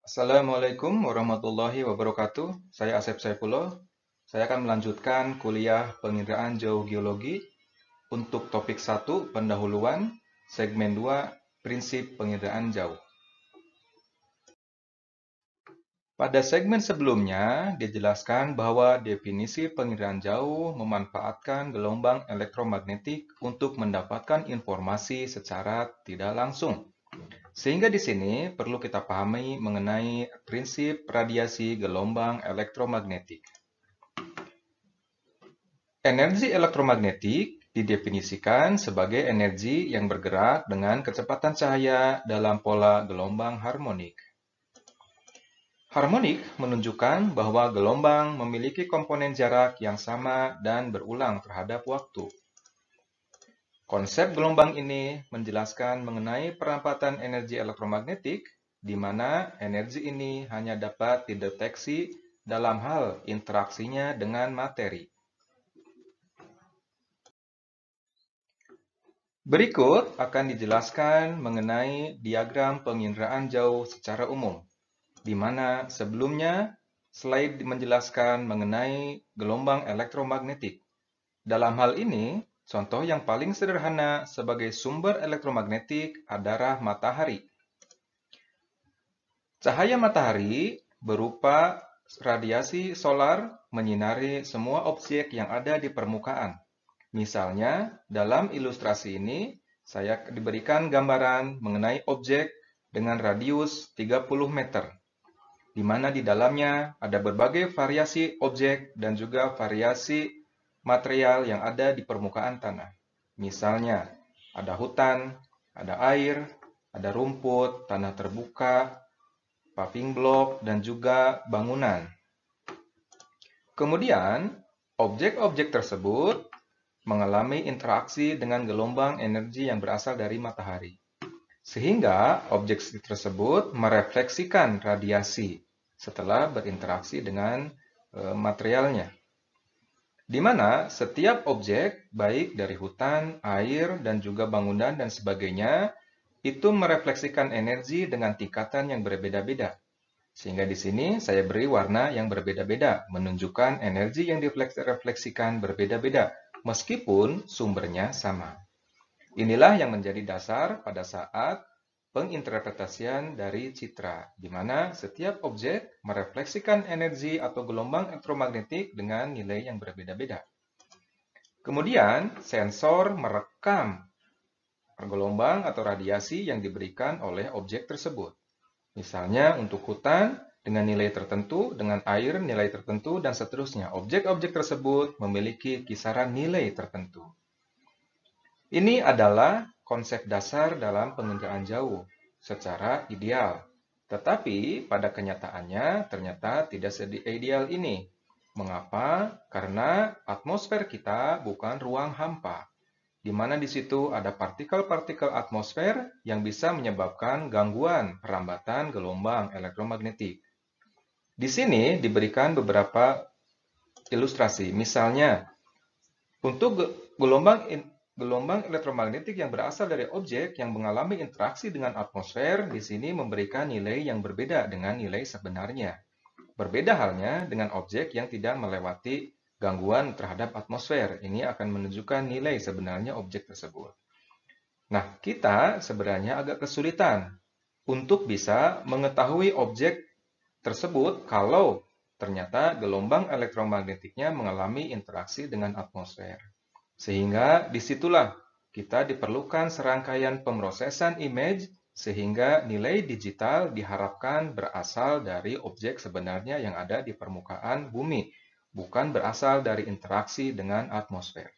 Assalamualaikum warahmatullahi wabarakatuh. Saya Asep Saifullah. Saya akan melanjutkan kuliah penginderaan jauh geologi untuk topik 1 pendahuluan, segmen 2 prinsip penginderaan jauh. Pada segmen sebelumnya dijelaskan bahwa definisi penginderaan jauh memanfaatkan gelombang elektromagnetik untuk mendapatkan informasi secara tidak langsung. Sehingga di sini perlu kita pahami mengenai prinsip radiasi gelombang elektromagnetik. Energi elektromagnetik didefinisikan sebagai energi yang bergerak dengan kecepatan cahaya dalam pola gelombang harmonik. Harmonik menunjukkan bahwa gelombang memiliki komponen jarak yang sama dan berulang terhadap waktu. Konsep gelombang ini menjelaskan mengenai perampatan energi elektromagnetik, di mana energi ini hanya dapat dideteksi dalam hal interaksinya dengan materi. Berikut akan dijelaskan mengenai diagram penginderaan jauh secara umum, di mana sebelumnya slide menjelaskan mengenai gelombang elektromagnetik. Dalam hal ini, contoh yang paling sederhana sebagai sumber elektromagnetik adalah matahari. Cahaya matahari berupa radiasi solar menyinari semua objek yang ada di permukaan. Misalnya, dalam ilustrasi ini, saya diberikan gambaran mengenai objek dengan radius 30 meter, di mana di dalamnya ada berbagai variasi objek dan juga variasi material yang ada di permukaan tanah. Misalnya, ada hutan, ada air, ada rumput, tanah terbuka, paving block, dan juga bangunan. Kemudian, objek-objek tersebut mengalami interaksi dengan gelombang energi yang berasal dari matahari. Sehingga objek tersebut merefleksikan radiasi setelah berinteraksi dengan materialnya. Di mana setiap objek, baik dari hutan, air, dan juga bangunan dan sebagainya, itu merefleksikan energi dengan tingkatan yang berbeda-beda. Sehingga di sini saya beri warna yang berbeda-beda, menunjukkan energi yang direfleksikan berbeda-beda, meskipun sumbernya sama. Inilah yang menjadi dasar pada saat penginterpretasian dari citra, di mana setiap objek merefleksikan energi atau gelombang elektromagnetik dengan nilai yang berbeda-beda. Kemudian, sensor merekam gelombang atau radiasi yang diberikan oleh objek tersebut. Misalnya untuk hutan dengan nilai tertentu, dengan air nilai tertentu, dan seterusnya. Objek-objek tersebut memiliki kisaran nilai tertentu. Ini adalah konsep dasar dalam penginderaan jauh secara ideal. Tetapi pada kenyataannya ternyata tidak seideal ini. Mengapa? Karena atmosfer kita bukan ruang hampa, di mana di situ ada partikel-partikel atmosfer yang bisa menyebabkan gangguan perambatan gelombang elektromagnetik. Di sini diberikan beberapa ilustrasi. Misalnya, untuk gelombang elektromagnetik yang berasal dari objek yang mengalami interaksi dengan atmosfer, di sini memberikan nilai yang berbeda dengan nilai sebenarnya. Berbeda halnya dengan objek yang tidak melewati gangguan terhadap atmosfer. Ini akan menunjukkan nilai sebenarnya objek tersebut. Nah, kita sebenarnya agak kesulitan untuk bisa mengetahui objek tersebut kalau ternyata gelombang elektromagnetiknya mengalami interaksi dengan atmosfer. Sehingga disitulah kita diperlukan serangkaian pemrosesan image sehingga nilai digital diharapkan berasal dari objek sebenarnya yang ada di permukaan bumi, bukan berasal dari interaksi dengan atmosfer.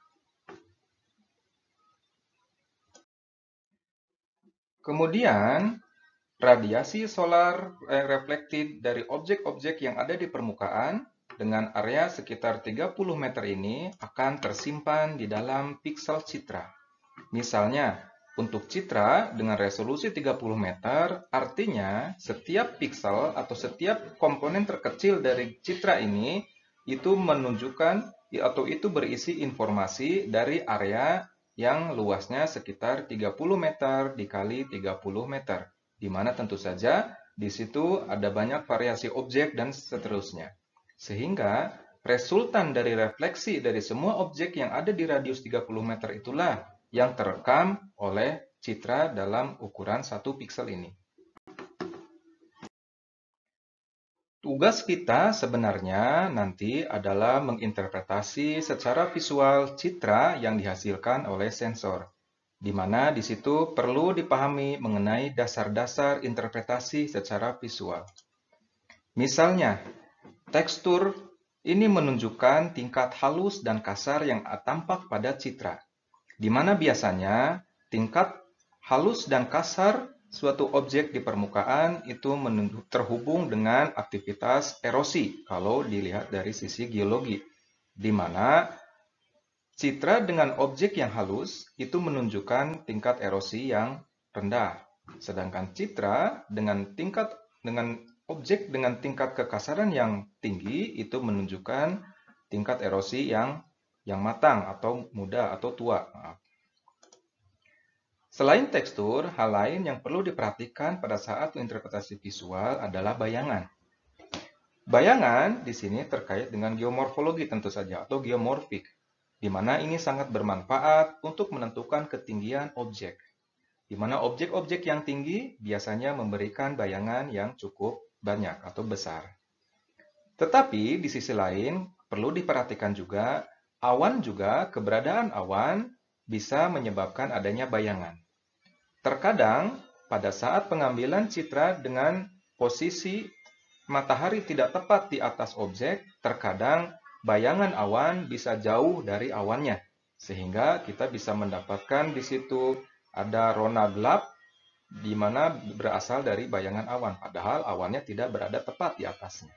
Kemudian, radiasi solar reflekted dari objek-objek yang ada di permukaan dengan area sekitar 30 meter ini akan tersimpan di dalam piksel citra. Misalnya, untuk citra dengan resolusi 30 meter, artinya setiap piksel atau setiap komponen terkecil dari citra ini itu menunjukkan atau itu berisi informasi dari area yang luasnya sekitar 30 meter dikali 30 meter. Di mana tentu saja Di situ ada banyak variasi objek dan seterusnya. Sehingga resultan dari refleksi dari semua objek yang ada di radius 30 meter itulah yang terekam oleh citra dalam ukuran 1 piksel ini. Tugas kita sebenarnya nanti adalah menginterpretasi secara visual citra yang dihasilkan oleh sensor, di mana di situ perlu dipahami mengenai dasar-dasar interpretasi secara visual. Misalnya, tekstur ini menunjukkan tingkat halus dan kasar yang tampak pada citra, di mana biasanya tingkat halus dan kasar suatu objek di permukaan itu terhubung dengan aktivitas erosi kalau dilihat dari sisi geologi, di mana citra dengan objek yang halus itu menunjukkan tingkat erosi yang rendah, sedangkan citra dengan objek dengan tingkat kekasaran yang tinggi itu menunjukkan tingkat erosi yang matang atau muda atau tua. Selain tekstur, hal lain yang perlu diperhatikan pada saat interpretasi visual adalah bayangan. Bayangan di sini terkait dengan geomorfologi tentu saja atau geomorfik, di mana ini sangat bermanfaat untuk menentukan ketinggian objek. Di mana objek-objek yang tinggi biasanya memberikan bayangan yang cukup banyak atau besar. Tetapi di sisi lain perlu diperhatikan juga keberadaan awan bisa menyebabkan adanya bayangan. Terkadang pada saat pengambilan citra dengan posisi matahari tidak tepat di atas objek, terkadang bayangan awan bisa jauh dari awannya, sehingga kita bisa mendapatkan di situ ada rona gelap di mana berasal dari bayangan awan, padahal awannya tidak berada tepat di atasnya.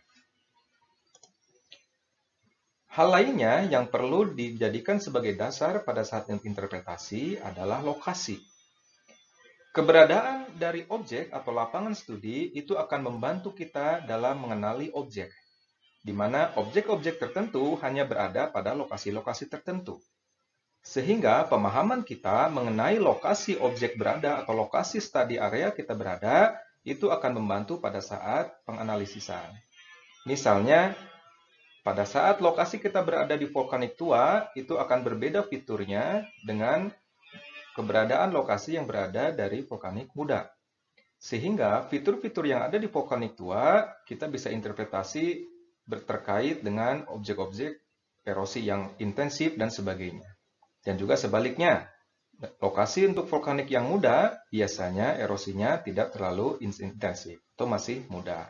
Hal lainnya yang perlu dijadikan sebagai dasar pada saat interpretasi adalah lokasi. Keberadaan dari objek atau lapangan studi itu akan membantu kita dalam mengenali objek, di mana objek-objek tertentu hanya berada pada lokasi-lokasi tertentu. Sehingga pemahaman kita mengenai lokasi objek berada atau lokasi studi area kita berada itu akan membantu pada saat penganalisisan. Misalnya, pada saat lokasi kita berada di vulkanik tua, itu akan berbeda fiturnya dengan keberadaan lokasi yang berada dari vulkanik muda. Sehingga fitur-fitur yang ada di vulkanik tua, kita bisa interpretasi terkait dengan objek-objek erosi yang intensif dan sebagainya. Dan juga sebaliknya, lokasi untuk vulkanik yang muda, biasanya erosinya tidak terlalu intensif atau masih muda.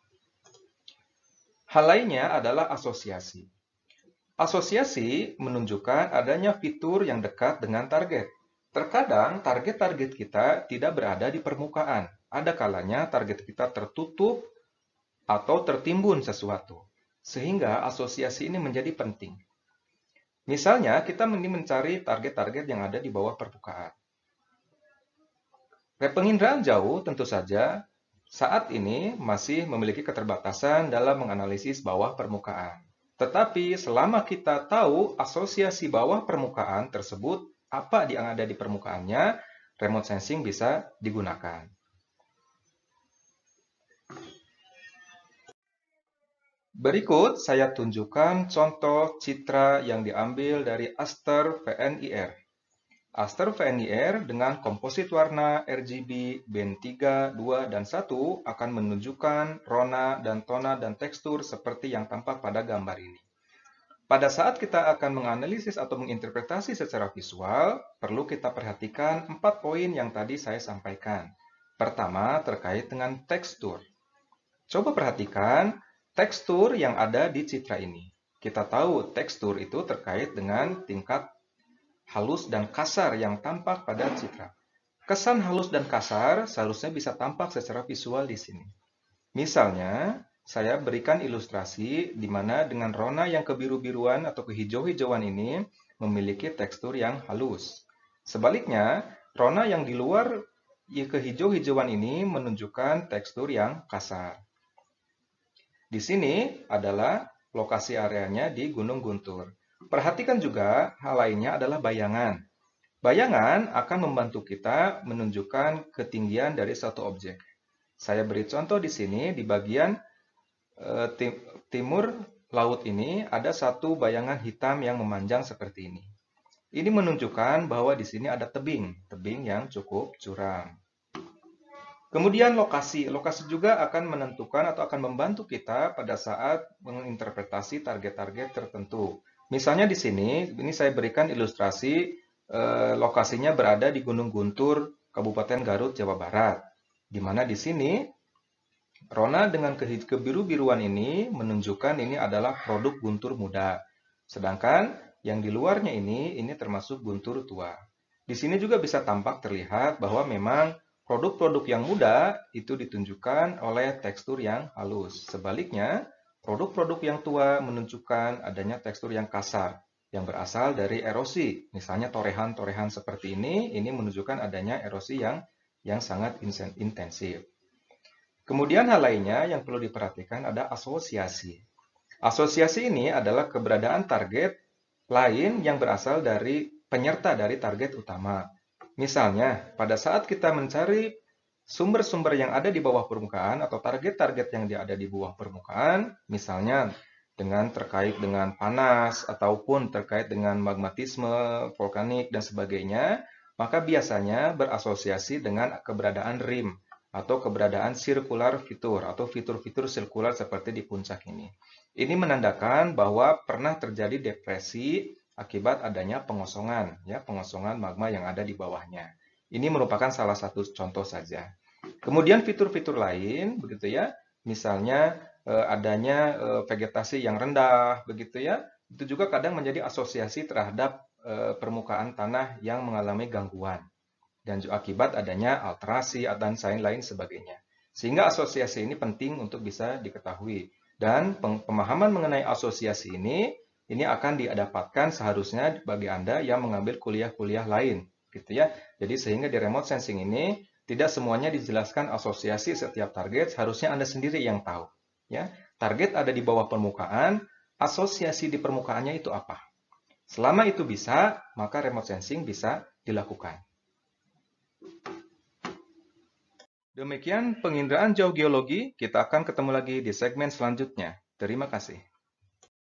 Hal lainnya adalah asosiasi. Asosiasi menunjukkan adanya fitur yang dekat dengan target. Terkadang target-target kita tidak berada di permukaan. Ada kalanya target kita tertutup atau tertimbun sesuatu. Sehingga asosiasi ini menjadi penting. Misalnya, kita ingin mencari target-target yang ada di bawah permukaan. Penginderaan jauh tentu saja saat ini masih memiliki keterbatasan dalam menganalisis bawah permukaan. Tetapi selama kita tahu asosiasi bawah permukaan tersebut, apa yang ada di permukaannya, remote sensing bisa digunakan. Berikut saya tunjukkan contoh citra yang diambil dari Aster VNIR. Aster VNIR dengan komposit warna RGB band 3, 2, dan 1 akan menunjukkan rona dan tona dan tekstur seperti yang tampak pada gambar ini. Pada saat kita akan menganalisis atau menginterpretasi secara visual, perlu kita perhatikan 4 poin yang tadi saya sampaikan. Pertama, terkait dengan tekstur. Coba perhatikan tekstur yang ada di citra ini. Kita tahu tekstur itu terkait dengan tingkat halus dan kasar yang tampak pada citra. Kesan halus dan kasar seharusnya bisa tampak secara visual di sini. Misalnya, saya berikan ilustrasi di mana dengan rona yang kebiru-biruan atau kehijau-hijauan ini memiliki tekstur yang halus. Sebaliknya, rona yang di luar kehijau-hijauan ini menunjukkan tekstur yang kasar. Di sini adalah lokasi areanya di Gunung Guntur. Perhatikan juga hal lainnya adalah bayangan. Bayangan akan membantu kita menunjukkan ketinggian dari satu objek. Saya beri contoh di sini, di bagian timur laut ini ada satu bayangan hitam yang memanjang seperti ini. Ini menunjukkan bahwa di sini ada tebing yang cukup curam. Kemudian lokasi. Lokasi juga akan menentukan atau akan membantu kita pada saat menginterpretasi target-target tertentu. Misalnya di sini, ini saya berikan ilustrasi lokasinya berada di Gunung Guntur, Kabupaten Garut, Jawa Barat. Di mana di sini, rona dengan kebiru-biruan ini menunjukkan ini adalah produk guntur muda. Sedangkan yang di luarnya ini termasuk guntur tua. Di sini juga bisa tampak terlihat bahwa memang produk-produk yang muda itu ditunjukkan oleh tekstur yang halus. Sebaliknya, produk-produk yang tua menunjukkan adanya tekstur yang kasar, yang berasal dari erosi. Misalnya torehan-torehan seperti ini menunjukkan adanya erosi yang sangat intensif. Kemudian hal lainnya yang perlu diperhatikan ada asosiasi. Asosiasi ini adalah keberadaan target lain yang berasal dari penyerta dari target utama. Misalnya, pada saat kita mencari sumber-sumber yang ada di bawah permukaan atau target-target yang ada di bawah permukaan, misalnya terkait dengan panas ataupun terkait dengan magmatisme, vulkanik, dan sebagainya, maka biasanya berasosiasi dengan keberadaan rim atau keberadaan circular fitur atau fitur-fitur sirkular seperti di puncak ini. Ini menandakan bahwa pernah terjadi depresi akibat adanya pengosongan, pengosongan magma yang ada di bawahnya. Ini merupakan salah satu contoh saja. Kemudian fitur-fitur lain, begitu ya, misalnya adanya vegetasi yang rendah, begitu ya, itu juga kadang menjadi asosiasi terhadap permukaan tanah yang mengalami gangguan dan juga akibat adanya alterasi dan lain sebagainya. Sehingga asosiasi ini penting untuk bisa diketahui. Dan pemahaman mengenai asosiasi ini akan didapatkan seharusnya bagi Anda yang mengambil kuliah-kuliah lain, gitu ya. Jadi sehingga di remote sensing ini tidak semuanya dijelaskan asosiasi setiap target, harusnya Anda sendiri yang tahu, ya. Target ada di bawah permukaan, asosiasi di permukaannya itu apa? Selama itu bisa, maka remote sensing bisa dilakukan. Demikian penginderaan jauh geologi, kita akan ketemu lagi di segmen selanjutnya. Terima kasih.